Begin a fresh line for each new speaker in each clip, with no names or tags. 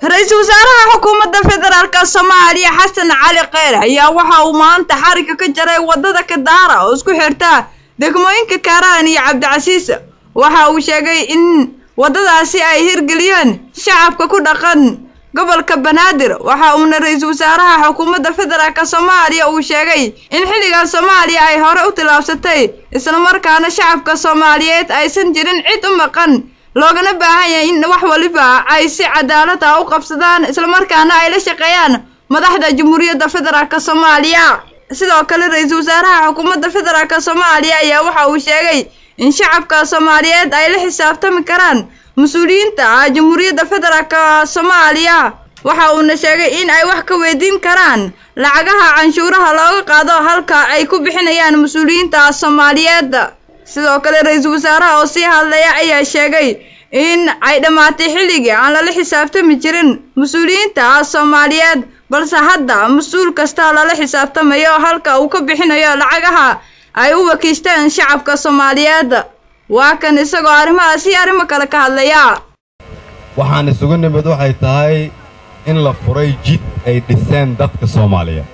رئيس وزراء حكومة فدرالك الصومالية حسن علي خير ayaa waxa uu maanta xariga ka jaray wadada Kadaara oo isku xirta degmooyinka Kaaraan iyo Cabdicasiis waxa uu sheegay in wadadaasi ay hirgeliyeen shacabka ku dhaqan gobolka Banaadir waxa uu ra'iisul wasaaraha xukuumadda federaalka Soomaaliya uu sheegay in xilliga Soomaaliya ay hore u tilaabsatay isla markaana shacabka Soomaaliyeed aysan jirin cid u maqan loogana baahan yahay in wax waliba ay si cadaalad ah u qabsadaan isla markaana ay la shaqeeyaan madaxda Jamhuuriyadda Federaalka Soomaaliya sidoo kale ra'iisul wasaaraha xukuumadda federaalka Soomaaliya ayaa waxa uu sheegay in shacabka Soomaaliyeed ay la xisaabtami karaan mas'uuliyiinta Jamhuuriyadda Federaalka Soomaaliya waxa uu sheegay in ay wax ka weydiin karaan lacagaha canshuuraha looga qaado halka ay ku bixinayaan mas'uuliyiinta Soomaaliyeed sidoo kale ra'iisul wasaaraha oo si hadlaya ayaa sheegay in ay dhamaatay xilligii aan la xisaabtami jirin mas'uuliyiinta Soomaaliyeed balse hadda mas'uul kasta la xisaabtamayo halka uu ka bixinayo lacagaha ay u wakiishteen shacabka Soomaaliyeed waa kan isagoo arrimahaasi arrimo kale ka hadlaya
waxaan isugu nimid waxay tahay in la furay jid ay dhiseen dadka Soomaaliyeed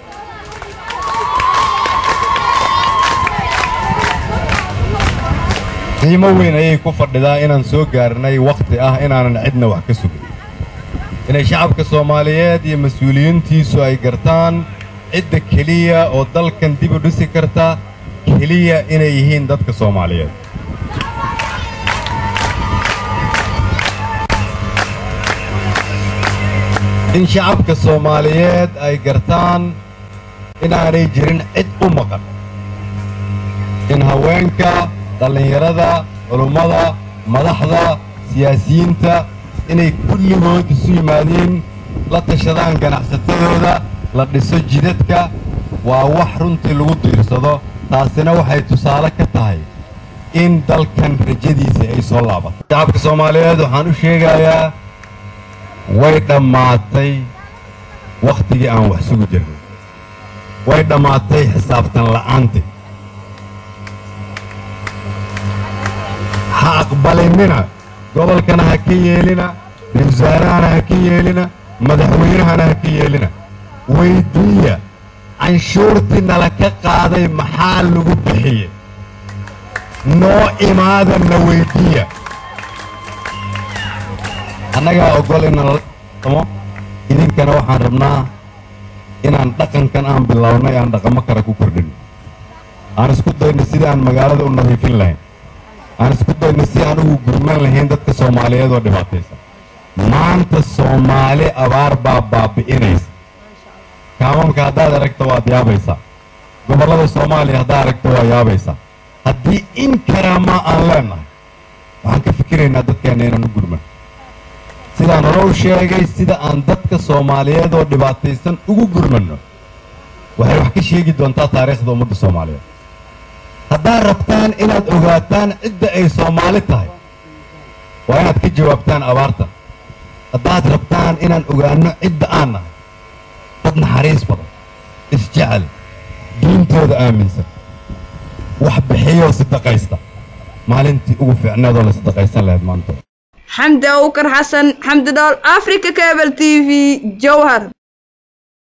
qiimo weyn ayay ku fadhidaa inaan soo gaarnay waqti ah inaanan cidna wax ka sugin inay shacabka Soomaaliyeed iyo mas'uuliyiintiisu ay gartaan cidda kaliya oo dalkan dib u dhisi karta kaliya inay yihiin dadka Soomaaliyeed in shacabka Soomaaliyeed ay gartaan inaanay jirin cid u maqan in haweenka dhalinyarada culummada madaxda siyaasiyiinta inay kulligood isu yimaadeen la tashadaan ganacsatadooda la dhiso jidadka waa wax runtii lagu diirsado taasina waxay tusaale ka tahay in dalkan rajadiisa ay soo laabato shacabka Soomaaliyeed waxaan u sheegayaa way dhamaatay waqtigii aan wax sugu jirnay way dhamaatay xisaabtan la'aantii aqbalinina gobolkana ha ka yeelina wasaarahana ha ka yeelina madaxweynahana ha ka yeelina weydiiya canshuurtii nala ka qaaday maxaa lagu bixiyey noo imaadana weydiiya annagaa ogol inaan la dhaqmo idinkana waxaan rabnaa inaan dhaqankan aan bilownay aan dhaqamo kale ku kordhin aan isku dayno sidii aan magaalada u nadiifin lahayn aan isku dayno si aan ugu gurman lahayn dadka Soomaaliyeed oo dhibaataysan maanta Soomaali abaar baa baabi'inaysa kaamamka haddaad aragto waad yaabaysaa gobollada Soomaaliya haddaad aragto waa yaabaysaa haddii in karaama aan leenahay waxaan ka fikiraynaa dadkeena inaan u gurman sidaan hore u sheegay sida aan dadka Soomaaliyeed oo dhibaataysan ugu gurmanno waxay wax ka sheegi doontaa taariikhda ummadda Soomaaliyeed haddaad rabtaan inaad ogaataan cidda ay Soomaali tahay waa inaad ka jawaabtaan abaarta haddaad rabtaan inaan ogaano cidda aan nahay dad naxariis badan isjecel diintooda aaminsan wax bixiyoo sadaqaysta maalintii ugu fiicneedoo la sadaqaysan lahayd maanta
حمد أوكر حسن حمد دول أفريكا كابل TV جوهر